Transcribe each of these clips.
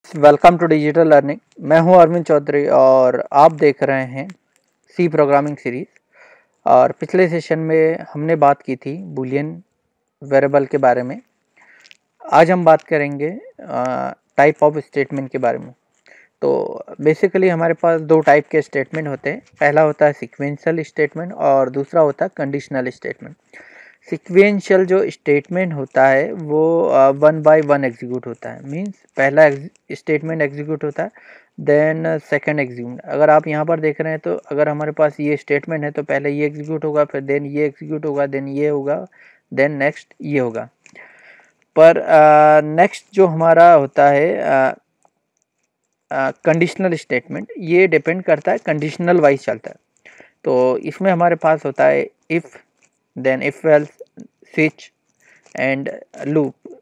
Welcome to digital learning. मैं हूं अरविंद चौधरी और आप देख रहे हैं सी प्रोग्रामिंग सीरीज। और पिछले सेशन में हमने बात की थी बूलियन वेरिएबल के बारे में। आज हम बात करेंगे टाइप ऑफ स्टेटमेंट के बारे में। तो बेसिकली हमारे पास दो टाइप के स्टेटमेंट होते हैं। पहला होता है सीक्वेंशियल स्टेटमेंट और दूसरा होता है कंडीशनल स्टेटमेंट। सीक्वेंशियल जो स्टेटमेंट होता है वो वन बाय वन एग्जीक्यूट होता है। मींस पहला स्टेटमेंट एग्जीक्यूट होता है, देन सेकंड एग्जीक्यूट। अगर आप यहाँ पर देख रहे हैं तो अगर हमारे पास ये स्टेटमेंट है तो पहले ये एग्जीक्यूट होगा, फिर देन ये एग्जीक्यूट होगा, देन ये होगा, देन नेक्स्ट ये होगा। पर नेक्स्ट जो हमारा होता है कंडीशनल स्टेटमेंट, ये डिपेंड करता है, कंडीशनल वाइज चलता है। तो इसमें हमारे पास होता है if, then if else, switch and loop.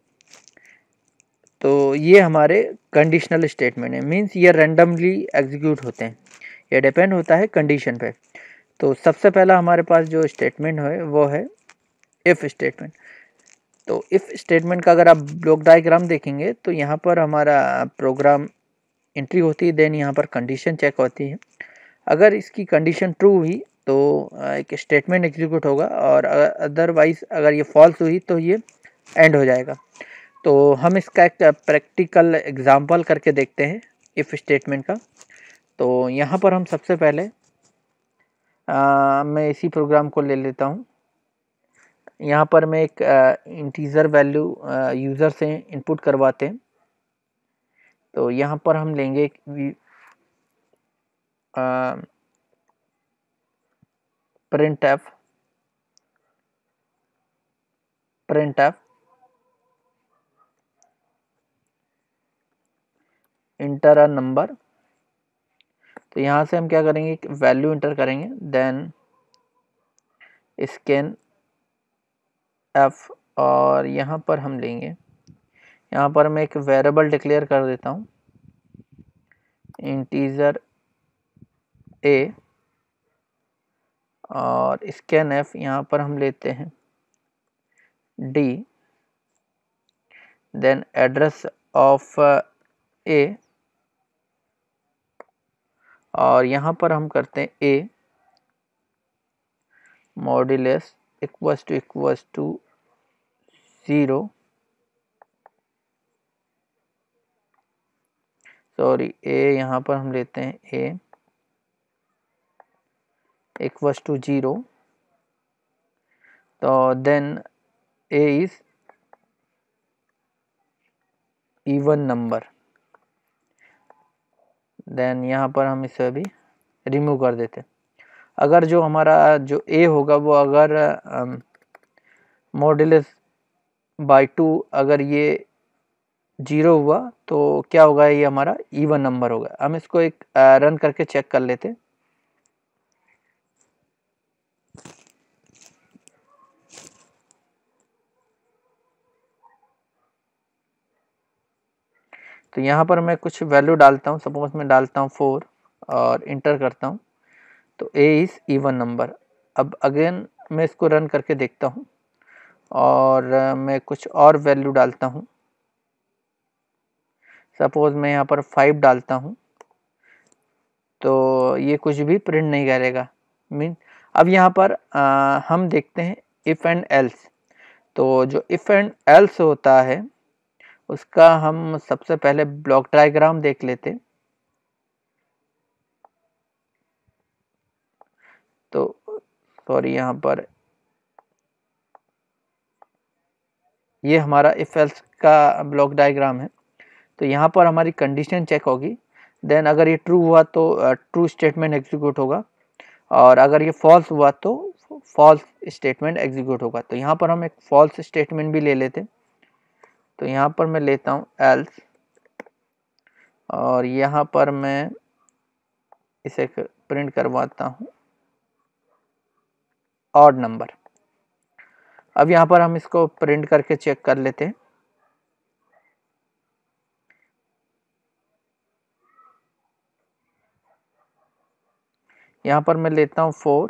तो ये हमारे कंडीशनल स्टेटमेंट है। मींस ये रैंडमली एग्जीक्यूट होते हैं, ये डिपेंड होता है कंडीशन पे। तो सबसे पहला हमारे पास जो स्टेटमेंट है वो है इफ़ स्टेटमेंट। तो इफ़ स्टेटमेंट का अगर आप ब्लॉक डायग्राम देखेंगे तो यहाँ पर हमारा प्रोग्राम एंट्री होती है, देन यहाँ पर कंडीशन चेक होती है। अगर इसकी कंडीशन ट्रू हुई तो एक स्टेटमेंट एग्जीक्यूट होगा, और अदरवाइज अगर ये फॉल्स हुई तो ये एंड हो जाएगा। तो हम इसका एक प्रैक्टिकल एग्जांपल करके देखते हैं इफ़ स्टेटमेंट का। तो यहाँ पर हम सबसे पहले मैं इसी प्रोग्राम को ले लेता हूँ। यहाँ पर मैं एक इंटीजर वैल्यू यूज़र से इनपुट करवाते हैं। तो यहाँ पर हम लेंगे print f enter a number. तो यहाँ से हम क्या करेंगे, वैल्यू इंटर करेंगे, देन स्कैन एफ, और यहाँ पर हम लेंगे, यहाँ पर मैं एक वेरिएबल डिक्लेयर कर देता हूँ, इंटीजर ए, और स्कैन एफ यहाँ पर हम लेते हैं d, then address of a, और यहाँ पर हम करते हैं a modulus equals to 0, sorry a यहाँ पर हम लेते हैं ए इक्वल्स टू 0। तो then a is even number, then यहाँ पर हम इसे भी रिमूव कर देते हैं। अगर जो हमारा जो ए होगा वो अगर मॉड्यूलस बाई 2 अगर ये 0 हुआ तो क्या होगा, ये हमारा इवन नंबर होगा। हम इसको एक रन करके चेक कर लेते हैं। तो यहाँ पर मैं कुछ वैल्यू डालता हूँ, सपोज मैं डालता हूँ 4 और इंटर करता हूँ, तो ए इज़ इवन नंबर। अब अगेन मैं इसको रन करके देखता हूँ और मैं कुछ और वैल्यू डालता हूँ, सपोज मैं यहाँ पर 5 डालता हूँ, तो ये कुछ भी प्रिंट नहीं करेगा। मीन अब यहाँ पर हम देखते हैं इफ़ एंड एल्स। तो जो इफ़ एंड एल्स होता है उसका हम सबसे पहले ब्लॉक डायग्राम देख लेते हैं। तो सॉरी, यहाँ पर ये हमारा इफ एल्स का ब्लॉक डायग्राम है। तो यहाँ पर हमारी कंडीशन चेक होगी, देन अगर ये ट्रू हुआ तो ट्रू स्टेटमेंट एग्जीक्यूट होगा, और अगर ये फॉल्स हुआ तो फॉल्स स्टेटमेंट एग्जीक्यूट होगा। तो यहाँ पर हम एक फॉल्स स्टेटमेंट भी ले लेते हैं। तो यहाँ पर मैं लेता हूँ एल्स, और यहाँ पर मैं इसे प्रिंट करवाता हूँ ऑड नंबर। अब यहाँ पर हम इसको प्रिंट करके चेक कर लेते हैं। यहाँ पर मैं लेता हूँ 4,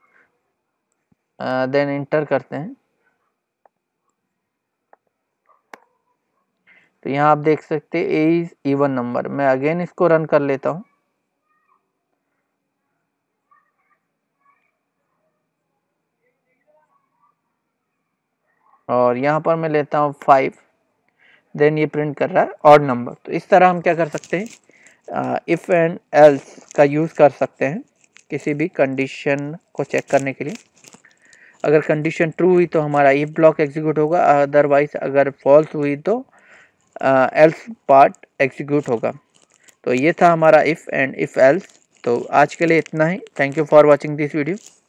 देन इंटर करते हैं। तो यहाँ आप देख सकते हैं ए इज इवन नंबर। मैं अगेन इसको रन कर लेता हूँ। और यहाँ पर मैं लेता हूँ 5, देन ये प्रिंट कर रहा है ऑड नंबर। तो इस तरह हम क्या कर सकते हैं, इफ़ एंड एल्स का यूज़ कर सकते हैं किसी भी कंडीशन को चेक करने के लिए। अगर कंडीशन ट्रू हुई तो हमारा इफ ब्लॉक एग्जीक्यूट होगा, अदरवाइज अगर फॉल्स हुई तो एल्स पार्ट एग्जीक्यूट होगा। तो ये था हमारा इफ़ एंड इफ़ एल्स। तो आज के लिए इतना ही। Thank you for watching this video.